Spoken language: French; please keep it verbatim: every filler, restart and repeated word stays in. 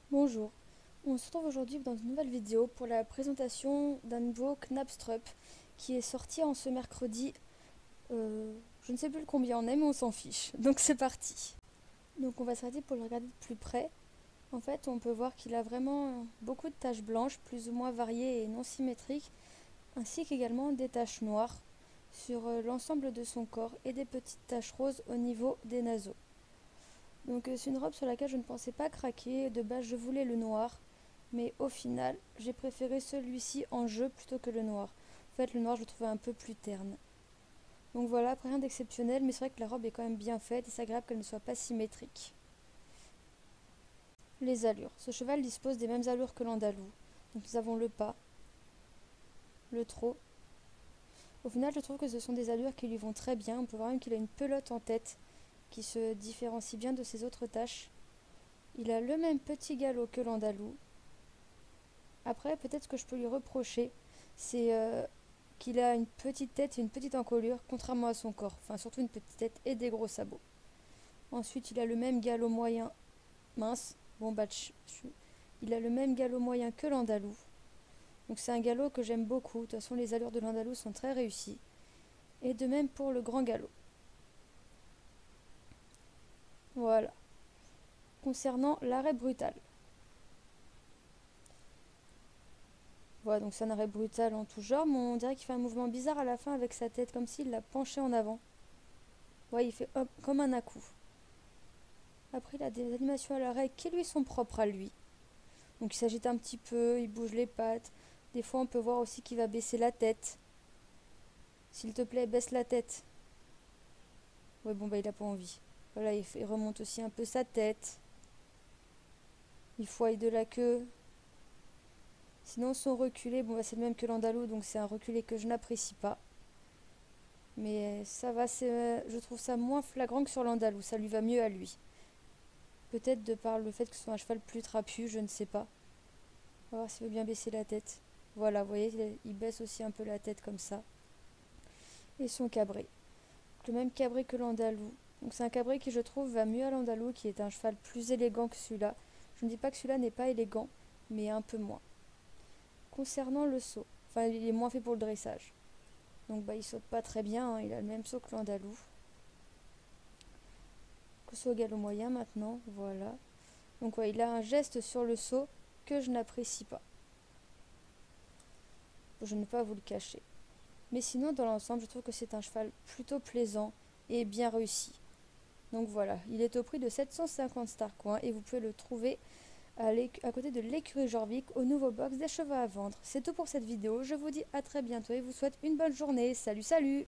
Bonjour, on se retrouve aujourd'hui dans une nouvelle vidéo pour la présentation d'un nouveau Knabstrup qui est sorti en ce mercredi, euh, je ne sais plus le combien on est mais on s'en fiche, donc c'est parti. Donc on va s'arrêter pour le regarder de plus près. En fait on peut voir qu'il a vraiment beaucoup de taches blanches plus ou moins variées et non symétriques, ainsi qu'également des taches noires sur euh, l'ensemble de son corps et des petites taches roses au niveau des naseaux. Donc euh, c'est une robe sur laquelle je ne pensais pas craquer, de base je voulais le noir, mais au final j'ai préféré celui-ci en jeu plutôt que le noir. En fait le noir je le trouvais un peu plus terne. Donc voilà, après rien d'exceptionnel, mais c'est vrai que la robe est quand même bien faite et c'est agréable qu'elle ne soit pas symétrique. Les allures. Ce cheval dispose des mêmes allures que l'andalou. Donc nous avons le pas, le trot. Au final je trouve que ce sont des allures qui lui vont très bien. On peut voir même qu'il a une pelote en tête qui se différencie bien de ses autres taches. Il a le même petit galop que l'andalou. Après, peut-être ce que je peux lui reprocher, c'est euh, qu'il a une petite tête et une petite encolure, contrairement à son corps. Enfin, surtout une petite tête et des gros sabots. Ensuite, il a le même galop moyen mince. Bon, bah, il a le même galop moyen que l'andalou. Donc c'est un galop que j'aime beaucoup. De toute façon, les allures de l'andalou sont très réussies. Et de même pour le grand galop. Voilà. Concernant l'arrêt brutal. Voilà, donc c'est un arrêt brutal en tout genre, mais on dirait qu'il fait un mouvement bizarre à la fin avec sa tête, comme s'il la penchait en avant. Ouais, il fait hop, comme un à-coup. Après, il a des animations à l'arrêt qui lui sont propres à lui. Donc il s'agite un petit peu, il bouge les pattes. Des fois, on peut voir aussi qu'il va baisser la tête. S'il te plaît, baisse la tête. Ouais, bon, bah, il a pas envie. Voilà, il, fait, il remonte aussi un peu sa tête. Il fouaille de la queue. Sinon, son reculé, bon, bah, c'est le même que l'andalou, donc c'est un reculé que je n'apprécie pas. Mais ça va, je trouve ça moins flagrant que sur l'andalou. Ça lui va mieux à lui. Peut-être de par le fait que ce soit un cheval plus trapu, je ne sais pas. On va voir s'il veut bien baisser la tête. Voilà, vous voyez, il baisse aussi un peu la tête comme ça. Et son cabré. Le même cabré que l'andalou. Donc c'est un cabré qui je trouve va mieux à l'andalou, qui est un cheval plus élégant que celui-là. Je ne dis pas que celui-là n'est pas élégant, mais un peu moins. Concernant le saut, enfin il est moins fait pour le dressage. Donc bah il saute pas très bien, hein, il a le même saut que l'andalou. Le saut au galop moyen maintenant, voilà. Donc ouais, il a un geste sur le saut que je n'apprécie pas. Je ne vais pas vous le cacher. Mais sinon, dans l'ensemble, je trouve que c'est un cheval plutôt plaisant et bien réussi. Donc voilà, il est au prix de sept cent cinquante Star Coins et vous pouvez le trouver à, à côté de l'écurie Jorvik au nouveau box des chevaux à vendre. C'est tout pour cette vidéo, je vous dis à très bientôt et vous souhaite une bonne journée. Salut, salut!